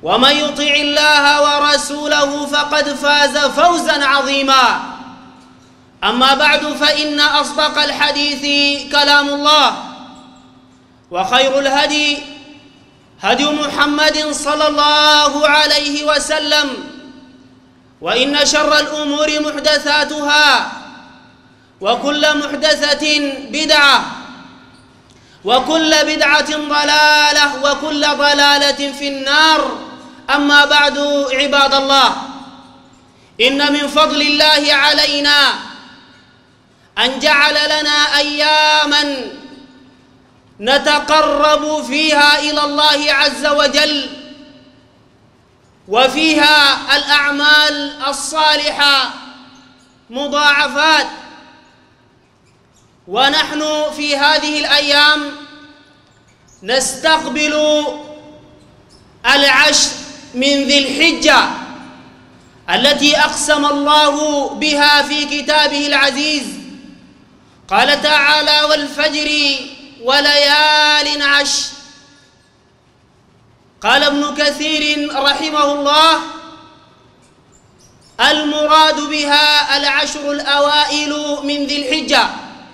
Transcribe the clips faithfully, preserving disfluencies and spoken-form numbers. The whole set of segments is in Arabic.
ومن يطع الله ورسوله فقد فاز فوزا عظيما. أما بعد، فإن أصدق الحديث كلام الله، وخير الهدي هدي محمد صلى الله عليه وسلم، وإن شر الأمور محدثاتها، وكل محدثة بدعة، وكل بدعة ضلالة، وكل ضلالة في النار. أما بعد، عباد الله، إن من فضل الله علينا أن جعل لنا أياما نتقرب فيها إلى الله عز وجل، وفيها الأعمال الصالحة مضاعفات. ونحن في هذه الأيام نستقبل العشر من ذي الحجة التي أقسم الله بها في كتابه العزيز. قال تعالى: والفجر وليال عشر. قال ابن كثير رحمه الله: المراد بها العشر الأوائل من ذي الحجة.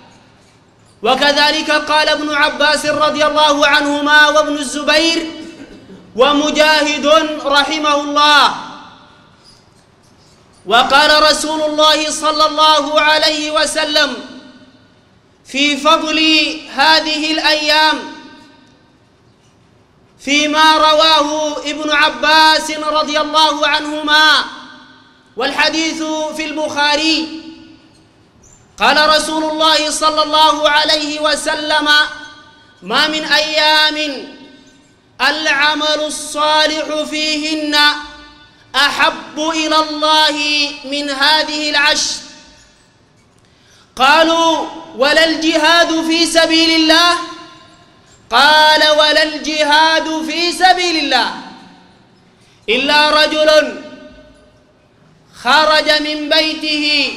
وكذلك قال ابن عباس رضي الله عنهما، وابن الزبير، ومجاهد رحمه الله. وقال رسول الله صلى الله عليه وسلم في فضل هذه الأيام فيما رواه ابن عباس رضي الله عنهما، والحديث في البخاري. قال رسول الله صلى الله عليه وسلم: ما من أيام العمل الصالح فيهن أحب إلى الله من هذه العشر. قالوا: ولا الجهاد في سبيل الله؟ قال: ولا الجهاد في سبيل الله إلا رجل خرج من بيته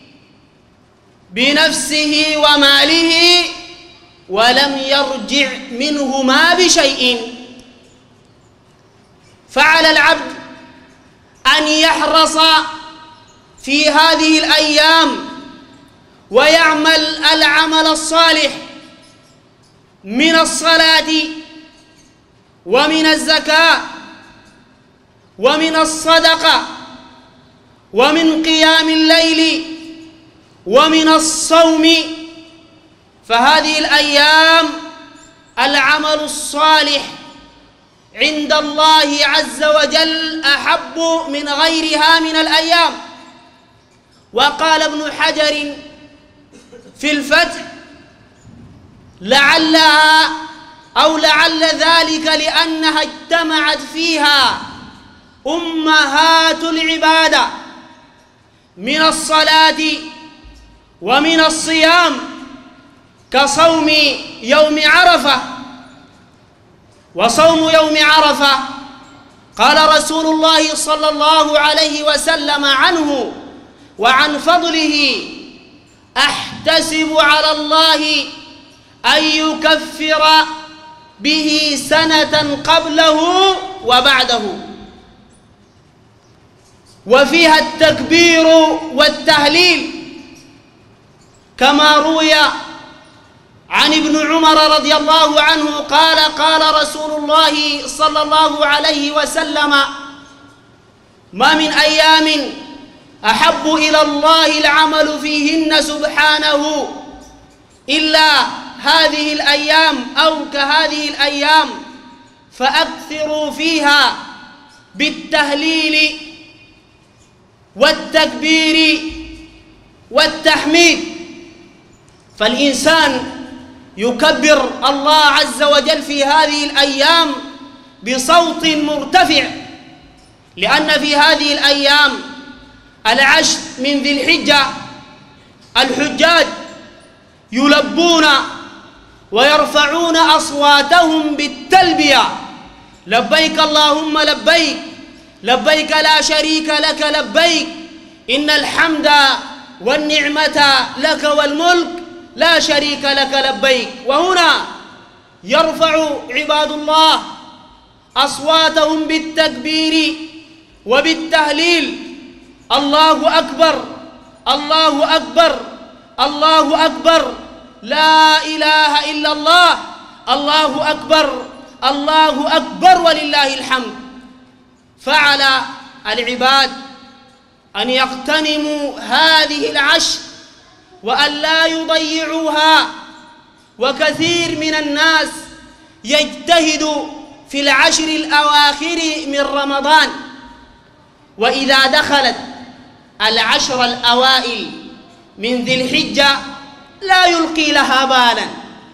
بنفسه وماله ولم يرجع منهما بشيء. فعلى العبد أن يحرص في هذه الأيام ويعمل العمل الصالح من الصلاة، ومن الزكاة، ومن الصدقة، ومن قيام الليل، ومن الصوم. فهذه الأيام العمل الصالح عند الله عز وجل أحب من غيرها من الأيام. وقال ابن حجر في الفتح: لعلها أو لعل ذلك لأنها اجتمعت فيها أمهات العبادة من الصلاة ومن الصيام، كصوم يوم عرفة. وصوم يوم عرفة قال رسول الله صلى الله عليه وسلم عنه وعن فضله: أحتسب على الله أن يكفر به سنة قبله وبعده. وفيها التكبير والتهليل، كما روي عن ابن عمر رضي الله عنه قال: قال رسول الله صلى الله عليه وسلم: ما من أيام أحب إلى الله العمل فيهن سبحانه إلا هذه الأيام أو كهذه الأيام، فأكثروا فيها بالتهليل والتكبير والتحميد. فالإنسان يكبر الله عز وجل في هذه الأيام بصوت مرتفع، لأن في هذه الأيام العشر من ذي الحجة الحجاج يلبون ويرفعون أصواتهم بالتلبية: لبيك اللهم لبيك، لبيك لا شريك لك لبيك، إن الحمد والنعمة لك والملك لا شريك لك لبيك. وهنا يرفع عباد الله أصواتهم بالتكبير وبالتهليل: الله أكبر الله أكبر الله أكبر، لا إله إلا الله، الله أكبر الله أكبر ولله الحمد. فعلى العباد أن يغتنموا هذه العشر وأن لا يضيعوها. وكثير من الناس يجتهد في العشر الأواخر من رمضان، وإذا دخلت العشر الأوائل من ذي الحجة لا يلقي لها بالا،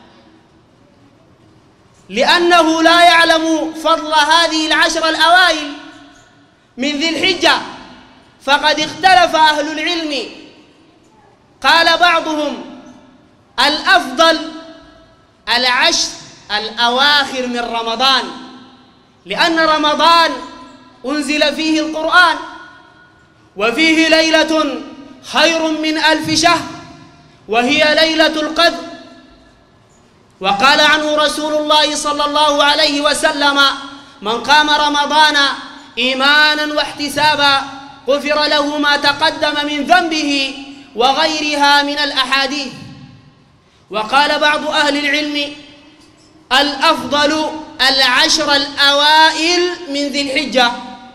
لأنه لا يعلم فضل هذه العشر الأوائل من ذي الحجة. فقد اختلف أهل العلم، قال بعضهم: الأفضل العشر الأواخر من رمضان، لأن رمضان أنزل فيه القرآن، وفيه ليلة خير من ألف شهر، وهي ليلة القدر. وقال عنه رسول الله صلى الله عليه وسلم: من قام رمضان إيمانا واحتسابا غفر له ما تقدم من ذنبه، وغيرها من الأحاديث. وقال بعض أهل العلم: الأفضل العشر الأوائل من ذي الحجة،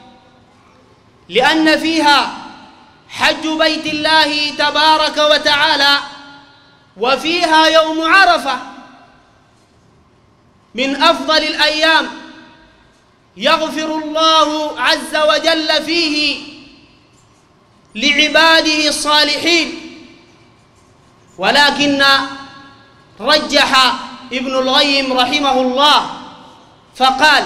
لأن فيها حج بيت الله تبارك وتعالى، وفيها يوم عرفة من أفضل الأيام، يغفر الله عز وجل فيه لعباده الصالحين. ولكن رجح ابن القيم رحمه الله فقال: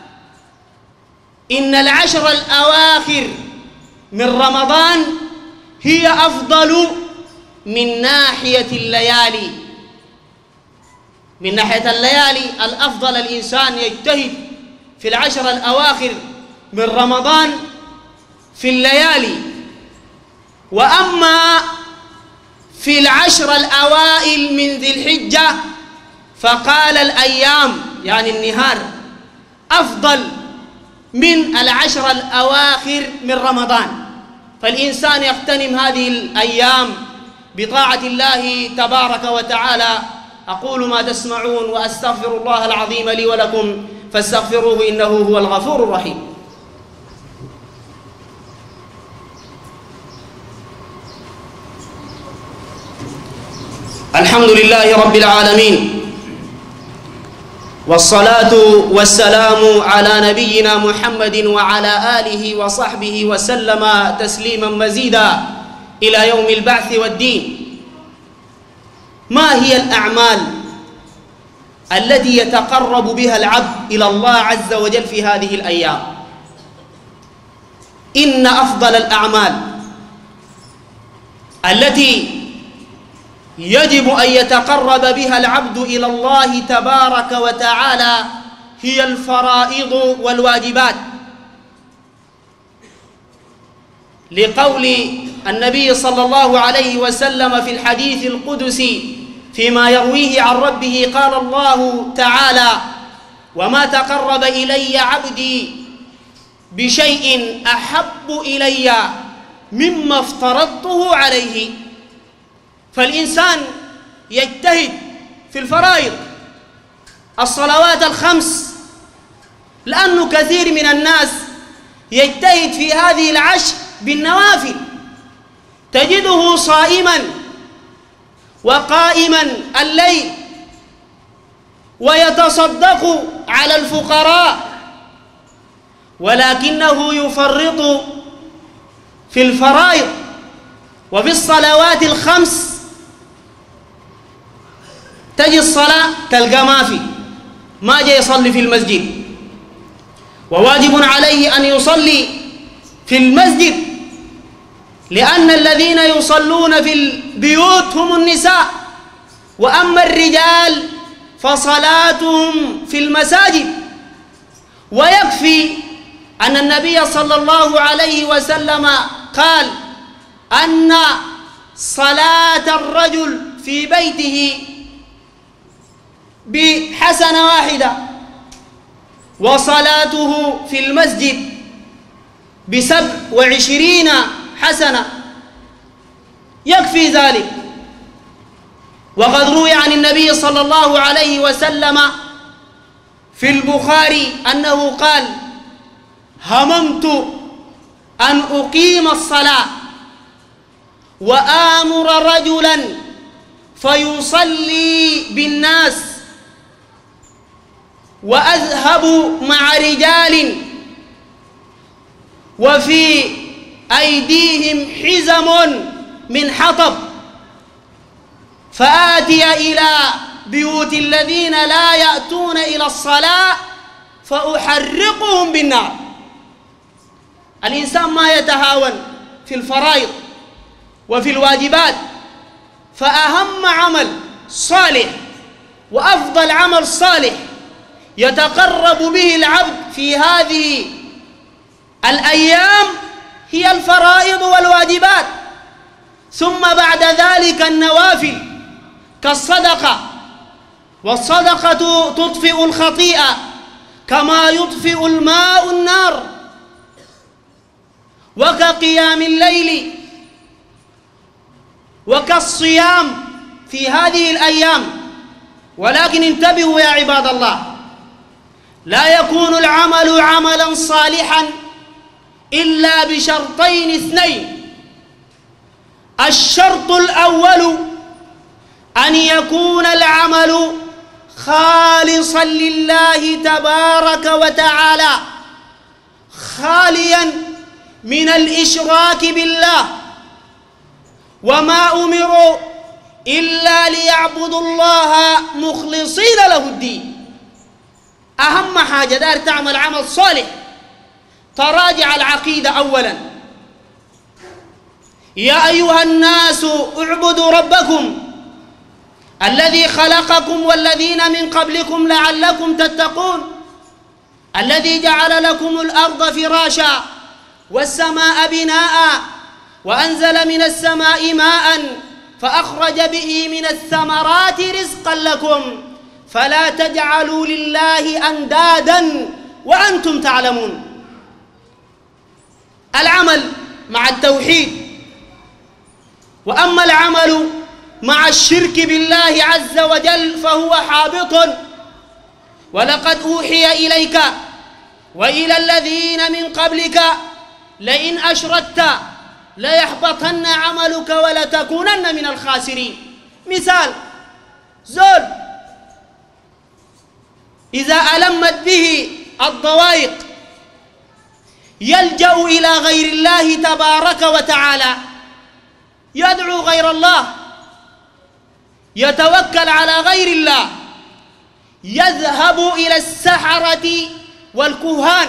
إن العشر الأواخر من رمضان هي أفضل من ناحية الليالي. من ناحية الليالي الأفضل الإنسان يجتهد في العشر الأواخر من رمضان في الليالي. وأما في العشر الأوائل من ذي الحجة فقال الأيام يعني النهار أفضل من العشر الأواخر من رمضان. فالإنسان يغتنم هذه الأيام بطاعة الله تبارك وتعالى. أقول ما تسمعون وأستغفر الله العظيم لي ولكم فاستغفروه إنه هو الغفور الرحيم. الحمد لله رب العالمين، والصلاة والسلام على نبينا محمد وعلى آله وصحبه وسلم تسليما مزيدا إلى يوم البعث والدين. ما هي الأعمال التي يتقرب بها العبد إلى الله عز وجل في هذه الأيام؟ إن أفضل الأعمال التي يجب أن يتقرب بها العبد إلى الله تبارك وتعالى هي الفرائض والواجبات، لقول النبي صلى الله عليه وسلم في الحديث القدسي فيما يرويه عن ربه، قال الله تعالى: وما تقرب إلي عبدي بشيء أحب إلي مما افترضته عليه. فالإنسان يجتهد في الفرائض، الصلوات الخمس، لأنه كثير من الناس يجتهد في هذه العشر بالنوافل، تجده صائما وقائما الليل ويتصدق على الفقراء، ولكنه يفرط في الفرائض وفي الصلوات الخمس. تجي الصلاة تلقى ما في ما جاي يصلي في المسجد، وواجب عليه أن يصلي في المسجد، لأن الذين يصلون في البيوت هم النساء، وأما الرجال فصلاتهم في المساجد. ويكفي أن النبي صلى الله عليه وسلم قال أن صلاة الرجل في بيته بحسنة واحدة، وصلاته في المسجد بسبع وعشرين حسنة يكفي ذلك. وقد روي عن النبي صلى الله عليه وسلم في البخاري أنه قال: هممت أن أقيم الصلاة وآمر رجلا فيصلي بالناس وأذهب مع رجال وفي أيديهم حزم من حطب فآتي إلى بيوت الذين لا يأتون إلى الصلاة فأحرقهم بالنار. الإنسان ما يتهاون في الفرائض وفي الواجبات، فأهم عمل صالح وأفضل عمل صالح يتقرب به العبد في هذه الأيام هي الفرائض والواجبات، ثم بعد ذلك النوافل كالصدقة، والصدقة تطفئ الخطيئة كما يطفئ الماء النار، وكقيام الليل وكالصيام في هذه الأيام. ولكن انتبهوا يا عباد الله، لا يكون العمل عملا صالحا إلا بشرطين اثنين. الشرط الأول أن يكون العمل خالصا لله تبارك وتعالى، خاليا من الإشراك بالله، وما أمروا إلا ليعبدوا الله مخلصين له الدين. أهم حاجة دار تعمل عمل صالح تراجع العقيدة أولا. يا أيها الناس اعبدوا ربكم الذي خلقكم والذين من قبلكم لعلكم تتقون، الذي جعل لكم الأرض فراشا والسماء بناء وأنزل من السماء ماء فأخرج به من الثمرات رزقا لكم فلا تجعلوا لله أندادا وأنتم تعلمون. العمل مع التوحيد. وأما العمل مع الشرك بالله عز وجل فهو حابط. ولقد أوحي إليك وإلى الذين من قبلك لئن أشركت ليحبطن عملك ولتكونن من الخاسرين. مثال: زول إذا ألمت به الضوائق يلجأ إلى غير الله تبارك وتعالى، يدعو غير الله، يتوكل على غير الله، يذهب إلى السحرة والكهان.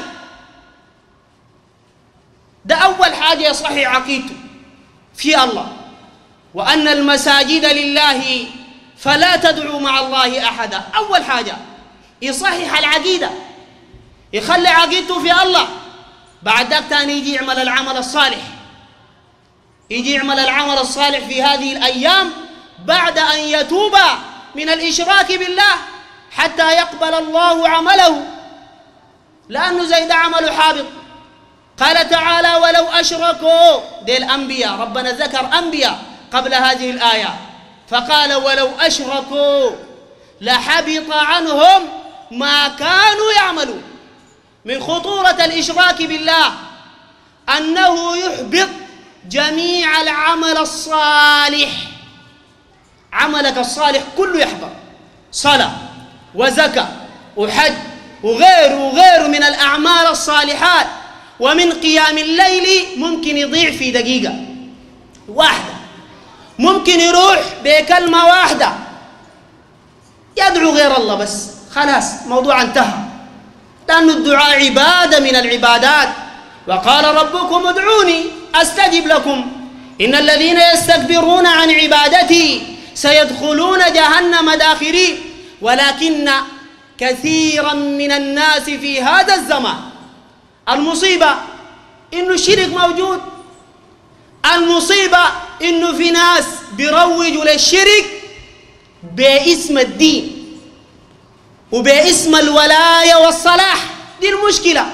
ده أول حاجة يصحي عقيدته في الله، وأن المساجد لله فلا تدعوا مع الله أحدا. أول حاجة يصحح العقيدة، يخلي عقيدته في الله. بعد ذلك تاني يجي يعمل العمل الصالح، يجي يعمل العمل الصالح في هذه الأيام بعد أن يتوب من الإشراك بالله حتى يقبل الله عمله، لأنه زي ده عمل حابط. قال تعالى: ولو أشركوا، دي الأنبياء، ربنا ذكر أنبياء قبل هذه الآية فقال: ولو أشركوا لحبط عنهم ما كانوا يعملون. من خطورة الإشراك بالله أنه يحبط جميع العمل الصالح، عملك الصالح كله يحبط، صلاة وزكاة وحج وغيره وغيره من الأعمال الصالحات. ومن قيام الليل ممكن يضيع في دقيقة واحدة، ممكن يروح بكلمة واحدة، يدعو غير الله بس خلاص موضوع انتهى، لأن الدعاء عبادة من العبادات. وقال ربكم ادعوني أستجب لكم إن الذين يستكبرون عن عبادتي سيدخلون جهنم داخرين. ولكن كثيرا من الناس في هذا الزمان المصيبة إنه الشرك موجود، المصيبة إنه في ناس بيروجوا للشرك باسم الدين وباسم الولاية والصلاح. دي المشكلة.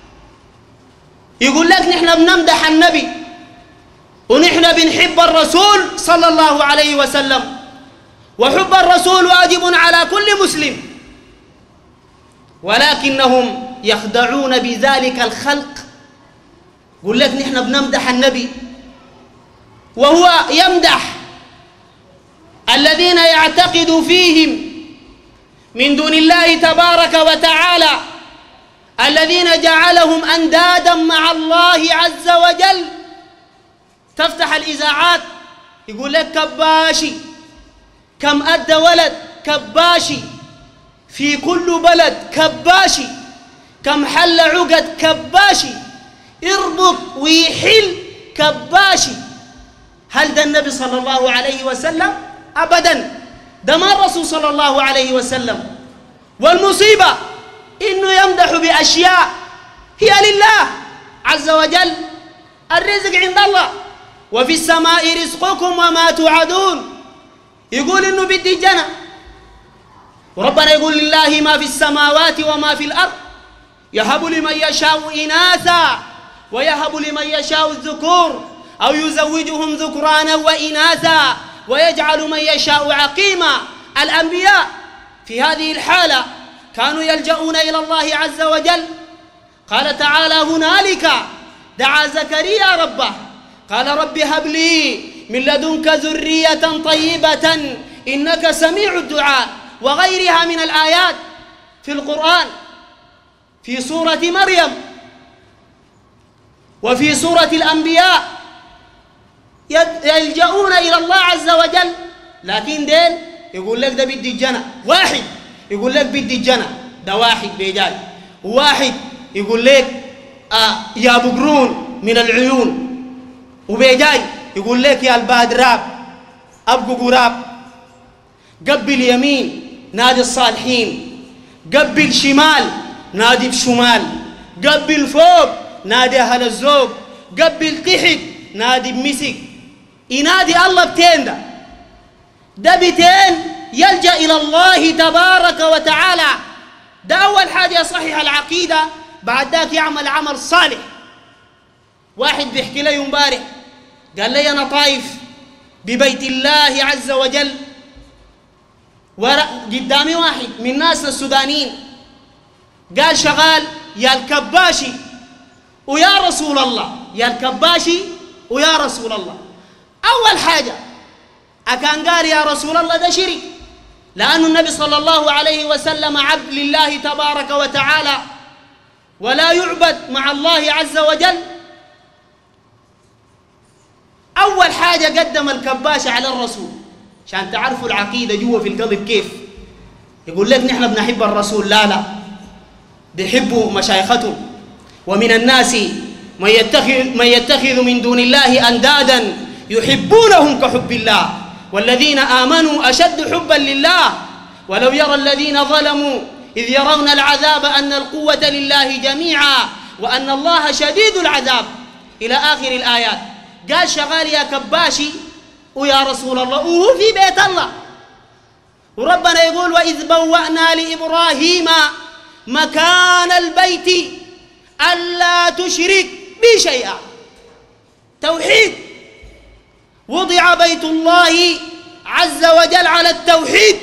يقول لك نحن بنمدح النبي ونحن بنحب الرسول صلى الله عليه وسلم، وحب الرسول واجب على كل مسلم، ولكنهم يخدعون بذلك الخلق. يقول لك نحن بنمدح النبي وهو يمدح الذين يعتقد فيهم من دون الله تبارك وتعالى، الذين جعلهم أندادا مع الله عز وجل. تفتح الإذاعات يقول لك كباشي، كم أدى ولد كباشي، في كل بلد كباشي، كم حل عقد كباشي، اربط ويحل كباشي. هل ده النبي صلى الله عليه وسلم؟ أبدا، ده ما الرسول صلى الله عليه وسلم. والمصيبة إنه يمدح بأشياء هي لله عز وجل. الرزق عند الله، وفي السماء رزقكم وما توعدون. يقول إنه بدي الجنة، وربنا يقول لله ما في السماوات وما في الأرض، يهب لمن يشاء إناثا ويهب لمن يشاء الذكور أو يزوجهم ذكرانا وإناثا ويجعل من يشاء عقيما. الأنبياء في هذه الحالة كانوا يلجؤون إلى الله عز وجل. قال تعالى هنالك دعا زكريا ربه قال رب هب لي من لدنك ذرية طيبة إنك سميع الدعاء، وغيرها من الآيات في القرآن، في سورة مريم وفي سورة الأنبياء يلجؤون إلى الله عز وجل. لكن دين يقول لك ده بدي الجنة، واحد يقول لك بدي الجنة، ده واحد بيجاي، وواحد يقول لك آه يا بقرون من العيون، وبيجاي يقول لك يا البادراب أبقوا قراب. قبل يمين نادي الصالحين، قبل شمال نادي بشمال، قبل فوق نادي أهل الزوج، قبل تحت نادي بمسك. ينادي الله بتين، ده ده بتين يلجأ إلى الله تبارك وتعالى. ده أول حاجة يصحح العقيدة، بعد ذاك يعمل عمل صالح. واحد بيحكي لي امبارح قال لي أنا طايف ببيت الله عز وجل، قدامي واحد من ناسنا السودانيين قال شغال يا الكباشي ويا رسول الله، يا الكباشي ويا رسول الله. أول حاجة أكان قال يا رسول الله ده شرك، لأن النبي صلى الله عليه وسلم عبد لله تبارك وتعالى ولا يعبد مع الله عز وجل. أول حاجة قدم الكباش على الرسول عشان تعرفوا العقيدة جوا في القلب كيف. يقول لك نحن بنحب الرسول، لا لا بيحبوا مشايختهم. ومن الناس من يتخذ, من يتخذ من دون الله أندادا يحبونهم كحب الله والذين آمنوا أشد حبا لله ولو يرى الذين ظلموا إذ يرون العذاب أن القوة لله جميعا وأن الله شديد العذاب إلى آخر الآيات. قال شغال يا كباشي ويا رسول الله وهو في بيت الله. وربنا يقول وإذ بوأنا لإبراهيم مكان البيت ألا تشرك بي شيئا. توحيد، وضع بيت الله عز وجل على التوحيد.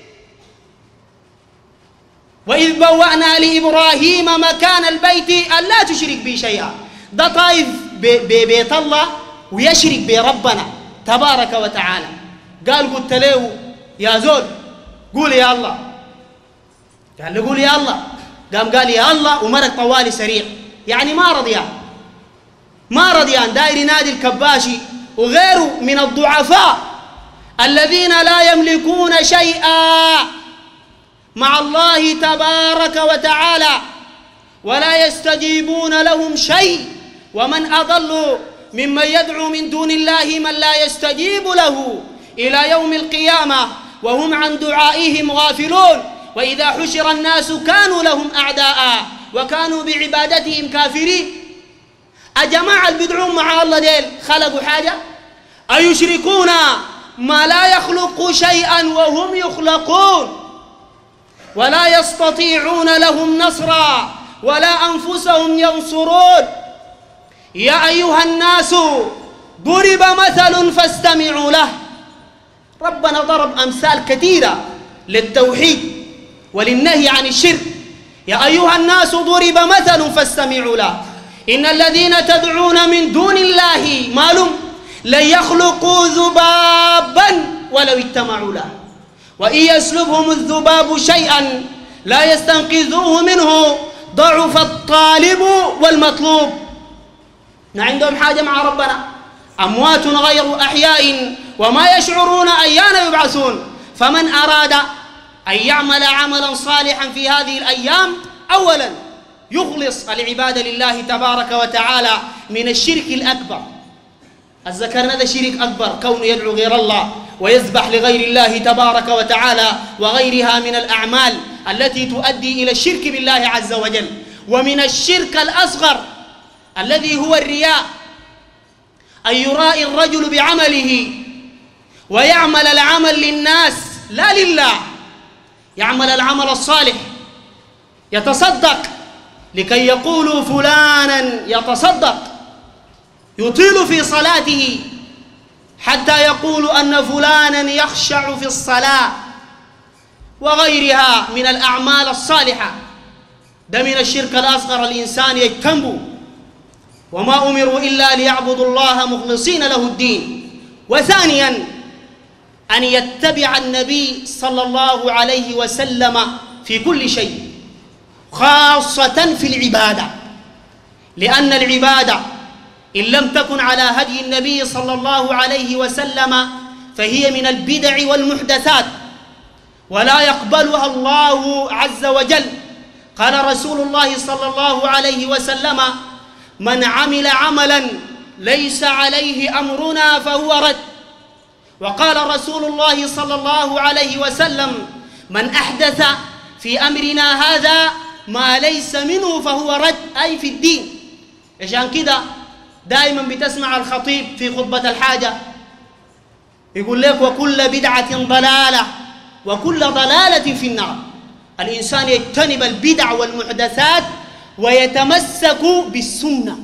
وإذ بوأنا لإبراهيم مكان البيت ألا تشرك بي شيئا. ده طايف ببيت الله ويشرك بربنا تبارك وتعالى. قال قلت له يا زول قول يا الله، قال له قول يا الله، قام قال يا الله ومرق طوالي سريع، يعني ما رضيان ما رضيان داير ينادي الكباشي وغيره من الضعفاء الذين لا يملكون شيئا مع الله تبارك وتعالى ولا يستجيبون لهم شيء. ومن أضل ممن يدعو من دون الله من لا يستجيب له إلى يوم القيامة وهم عن دعائهم غافلون. وإذا حشر الناس كانوا لهم أعداء وكانوا بعبادتهم كافرين. أجماعة البدعون مع الله ديل خلقوا حاجة؟ أيشركون ما لا يخلق شيئا وهم يخلقون ولا يستطيعون لهم نصرا ولا أنفسهم ينصرون. يا أيها الناس ضرب مثل فاستمعوا له. ربنا ضرب أمثال كثيرة للتوحيد وللنهي عن الشرك. يا أيها الناس ضرب مثل فاستمعوا له إن الذين تدعون من دون الله ما لهم لن يخلقوا ذبابا ولو اجتمعوا له وإن يسلبهم الذباب شيئا لا يستنقذوه منه ضعف الطالب والمطلوب. عندهم حاجة مع ربنا، أموات غير أحياء وما يشعرون أيان يبعثون. فمن أراد أن يعمل عملا صالحا في هذه الأيام أولا يخلص العبادة لله تبارك وتعالى من الشرك الأكبر. الذكرنا هذا شرك أكبر، كونه يدعو غير الله ويذبح لغير الله تبارك وتعالى وغيرها من الأعمال التي تؤدي إلى الشرك بالله عز وجل. ومن الشرك الأصغر الذي هو الرياء، أن يرائي الرجل بعمله ويعمل العمل للناس لا لله، يعمل العمل الصالح، يتصدق لكي يقولوا فلانا يتصدق، يطيل في صلاته حتى يقولوا أن فلانا يخشع في الصلاة وغيرها من الأعمال الصالحة. ده من الشرك الأصغر الإنسان يجتنبه. وما أمروا إلا ليعبدوا الله مخلصين له الدين. وثانيا أن يتبع النبي صلى الله عليه وسلم في كل شيء، خاصة في العبادة، لأن العبادة إن لم تكن على هدي النبي صلى الله عليه وسلم فهي من البدع والمحدثات ولا يقبلها الله عز وجل. قال رسول الله صلى الله عليه وسلم: من عمل عملا ليس عليه أمرنا فهو رد. وقال رسول الله صلى الله عليه وسلم: من أحدث في أمرنا هذا ما ليس منه فهو رد، أي في الدين. عشان كده دائما بتسمع الخطيب في خطبة الحاجة يقول لك: وكل بدعة ضلالة وكل ضلالة في النار. الإنسان يجتنب البدع والمحدثات ويتمسك بالسنة.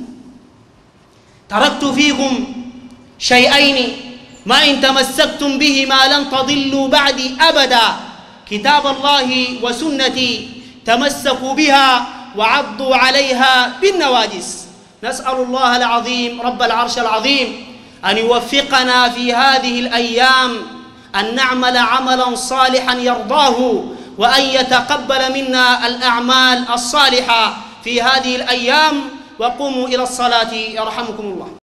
تركت فيكم شيئين ما إن تمسكتم بهما لن تضلوا بعدي أبدا: كتاب الله وسنتي، تمسكوا بها وعضوا عليها بالنواجس. نسأل الله العظيم رب العرش العظيم أن يوفقنا في هذه الأيام أن نعمل عملا صالحا يرضاه، وأن يتقبل منا الأعمال الصالحة في هذه الأيام. وقوموا إلى الصلاة يرحمكم الله.